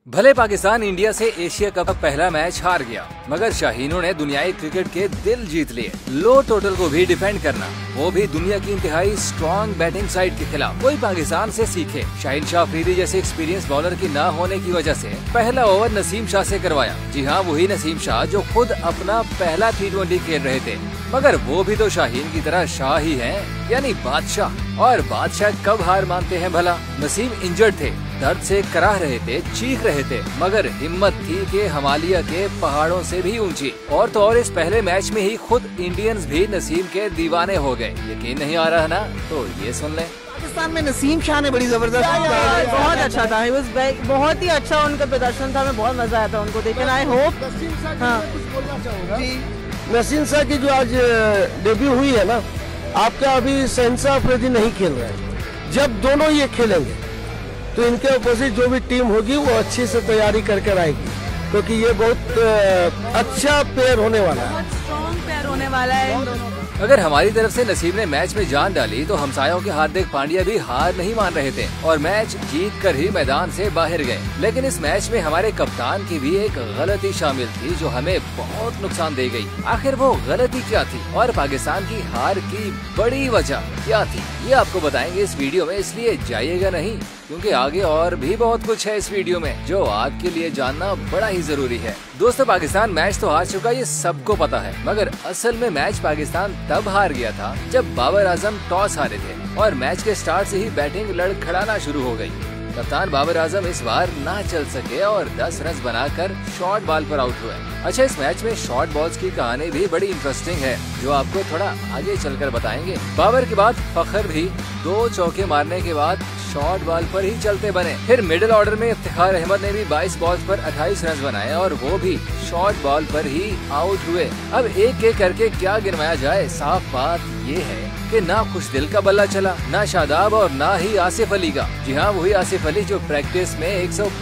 भले पाकिस्तान इंडिया से Asia cup का पहला मैच हार गया, मगर शाहीनों ने दुनियाई क्रिकेट के दिल जीत लिए। लो टोटल को भी डिफेंड करना, वो भी दुनिया की इंतहाई स्ट्रॉन्ग बैटिंग साइड के खिलाफ। कोई पाकिस्तान से सीखे। शाहीन शाह अफरीदी जैसे एक्सपीरियंस बॉलर की न होने की वजह से पहला ओवर नसीम शाह से करवाया। जी हाँ, वही नसीम शाह जो खुद अपना पहला T20 खेल रहे थे, मगर वो भी तो शाहीन की तरह शाह ही हैं, यानी बादशाह। और बादशाह कब हार मानते हैं भला? नसीम इंजर्ड थे, दर्द से कराह रहे थे, चीख रहे थे, मगर हिम्मत थी कि हिमालय के पहाड़ों से भी ऊंची। और तो और इस पहले मैच में ही खुद इंडियंस भी नसीम के दीवाने हो गए। यकीन नहीं आ रहा ना? तो ये सुन लें। पाकिस्तान में नसीम शाह ने बड़ी जबरदस्त बहुत अच्छा था, बहुत ही अच्छा उनका प्रदर्शन था। मैं बहुत मजा आया था उनको देख कर। आई होप नसीम शाह की जो आज डेब्यू हुई है ना, आपका अभी शहनशाह अफरीदी नहीं खेल रहे हैं। जब दोनों ये खेलेंगे तो इनके अपोजिट जो भी टीम होगी वो अच्छी से तैयारी कर आएगी, क्योंकि ये बहुत अच्छा पेयर होने वाला है, स्ट्रॉन्ग पेयर होने वाला है। अगर हमारी तरफ से नसीम ने मैच में जान डाली तो हमसायों के हार्दिक पांड्या भी हार नहीं मान रहे थे और मैच जीत कर ही मैदान से बाहर गए। लेकिन इस मैच में हमारे कप्तान की भी एक गलती शामिल थी जो हमें बहुत नुकसान दे गई। आखिर वो गलती क्या थी और पाकिस्तान की हार की बड़ी वजह क्या थी, ये आपको बताएंगे इस वीडियो में, इसलिए जाइएगा नहीं, क्योंकि आगे और भी बहुत कुछ है इस वीडियो में जो आपके लिए जानना बड़ा ही जरूरी है। दोस्तों, पाकिस्तान मैच तो हार चुका, ये सबको पता है, मगर असल में मैच पाकिस्तान तब हार गया था जब बाबर आजम टॉस हारे थे और मैच के स्टार्ट से ही बैटिंग लड़खड़ाना शुरू हो गई। कप्तान बाबर आजम इस बार ना चल सके और 10 रन बनाकर शॉर्ट बॉल पर आउट हुए। अच्छा, इस मैच में शॉर्ट बॉल्स की कहानी भी बड़ी इंटरेस्टिंग है जो आपको थोड़ा आगे चलकर बताएंगे। बाबर के बाद फखर भी 2 चौके मारने के बाद शॉर्ट बॉल पर ही चलते बने। फिर मिडिल ऑर्डर में इफ्तिखार अहमद ने भी 22 बॉल्स पर 28 रन बनाए और वो भी शॉर्ट बॉल पर ही आउट हुए। अब एक एक करके क्या गिनवाया जाए, साफ बात ये है कि ना खुश दिल का बल्ला चला, ना शादाब और ना ही आसिफ अली का। जी हाँ, वही आसिफ अली जो प्रैक्टिस में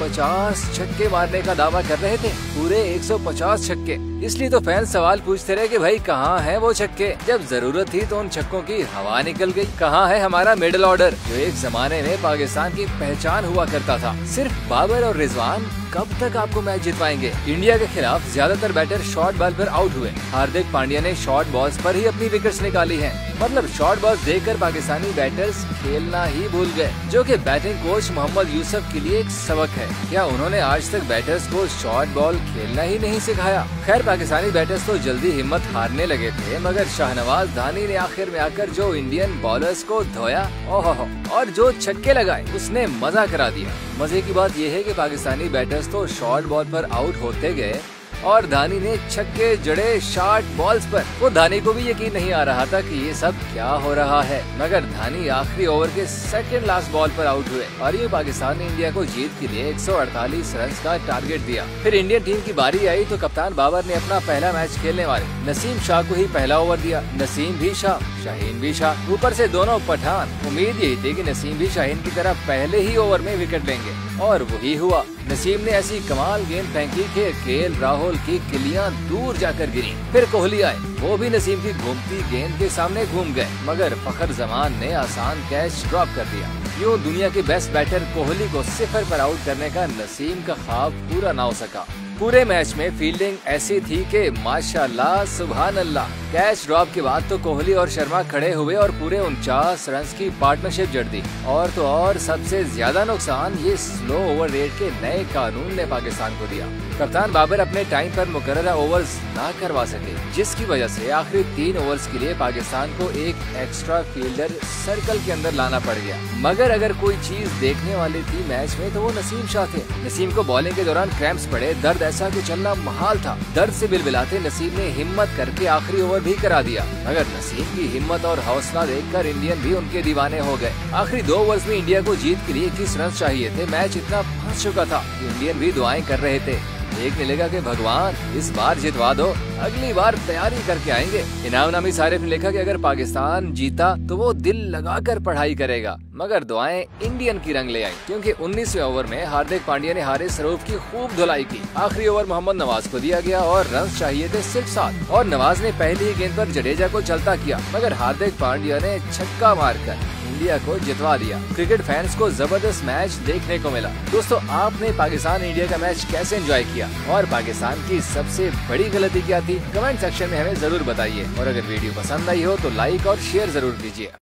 150 छक्के मारने का दावा कर रहे थे, पूरे 150 छक्के। इसलिए तो फैंस सवाल पूछते रहे कि भाई कहाँ है वो छक्के? जब जरूरत थी तो उन छक्कों की हवा निकल गई। कहाँ है हमारा मिडिल ऑर्डर जो एक जमाने में पाकिस्तान की पहचान हुआ करता था? सिर्फ बाबर और रिजवान कब तक आपको मैच जितवाएंगे? इंडिया के खिलाफ ज्यादातर बैटर शॉर्ट बॉल पर आउट हुए। हार्दिक पांड्या ने शॉर्ट बॉल्स पर ही अपनी विकेट्स निकाली हैं। मतलब शॉर्ट बॉल्स देखकर पाकिस्तानी बैटर्स खेलना ही भूल गए, जो कि बैटिंग कोच मोहम्मद यूसुफ के लिए एक सबक है। क्या उन्होंने आज तक बैटर्स को शॉर्ट बॉल खेलना ही नहीं सिखाया? खैर, पाकिस्तानी बैटर्स तो जल्दी हिम्मत हारने लगे थे, मगर शाहनवाज धानी ने आखिर में आकर जो इंडियन बॉलर्स को धोया, ओहो, और जो छक्के लगाए उसने मजा करा दिया। मजे की बात यह है कि पाकिस्तानी बैटर्स तो शॉर्ट बॉल पर आउट होते गए और धानी ने छक्के जड़े शॉर्ट बॉल्स पर। वो धानी को भी यकीन नहीं आ रहा था कि ये सब क्या हो रहा है, मगर धानी आखिरी ओवर के सेकंड लास्ट बॉल पर आउट हुए और ये पाकिस्तान ने इंडिया को जीत के लिए 148 रन का टारगेट दिया। फिर इंडियन टीम की बारी आई तो कप्तान बाबर ने अपना पहला मैच खेलने वाले नसीम शाह को ही पहला ओवर दिया। नसीम भी शाह, शाहीन भी शाह, ऊपर से दोनों पठान। उम्मीद यही थी कि नसीम भी शाहीन की तरह पहले ही ओवर में विकेट लेंगे और वही हुआ। नसीम ने ऐसी कमाल गेंद फेंकी कि केएल राहुल की किलियां दूर जाकर गिरी। फिर कोहली आए, वो भी नसीम की घूमती गेंद के सामने घूम गए, मगर फखर जमान ने आसान कैच ड्रॉप कर दिया। यूँ दुनिया के बेस्ट बैटर कोहली को 0 पर आउट करने का नसीम का ख्वाब पूरा ना हो सका। पूरे मैच में फील्डिंग ऐसी थी कि माशाल्लाह सुभान अल्लाह। कैच ड्रॉप के बाद तो कोहली और शर्मा खड़े हुए और पूरे 49 रन की पार्टनरशिप जड़ दी। और तो और सबसे ज्यादा नुकसान ये स्लो ओवर रेट के नए कानून ने पाकिस्तान को दिया। कप्तान बाबर अपने टाइम पर मुकर्ररा ओवर्स ना करवा सके, जिसकी वजह से आखिरी 3 ओवर्स के लिए पाकिस्तान को एक एक्स्ट्रा फील्डर सर्कल के अंदर लाना पड़ गया। मगर अगर कोई चीज देखने वाली थी मैच में तो वो नसीम शाह थे। नसीम को बॉलिंग के दौरान क्रैम्प्स पड़े, दर्द ऐसा कि चलना मुहाल था। दर्द से बिलबिलाते नसीम ने हिम्मत करके आखिरी ओवर भी करा दिया, मगर नसीम की हिम्मत और हौसला देखकर इंडियन भी उनके दीवाने हो गए। आखिरी 2 ओवर्स में इंडिया को जीत के लिए 21 रन चाहिए थे। मैच इतना फंस चुका था, इंडियन भी दुआएं कर रहे थे। देखने लगा कि भगवान इस बार जितवा दो, अगली बार तैयारी करके आएंगे। इनाम नामी सारिफ ने लिखा कि अगर पाकिस्तान जीता तो वो दिल लगाकर पढ़ाई करेगा, मगर दुआएं इंडियन की रंग ले आई, क्योंकि 19वें ओवर में हार्दिक पांड्या ने हारिस रऊफ की खूब धुलाई की। आखिरी ओवर मोहम्मद नवाज को दिया गया और रन चाहिए थे सिर्फ 7 और नवाज ने पहली ही गेंद पर जडेजा को चलता किया, मगर हार्दिक पांड्या ने छक्का मारकर इंडिया को जितवा दिया। क्रिकेट फैंस को जबरदस्त मैच देखने को मिला। दोस्तों, आपने पाकिस्तान इंडिया का मैच कैसे एंजॉय किया और पाकिस्तान की सबसे बड़ी गलती क्या थी? कमेंट सेक्शन में हमें जरूर बताइए और अगर वीडियो पसंद आई हो तो लाइक और शेयर जरूर कीजिए।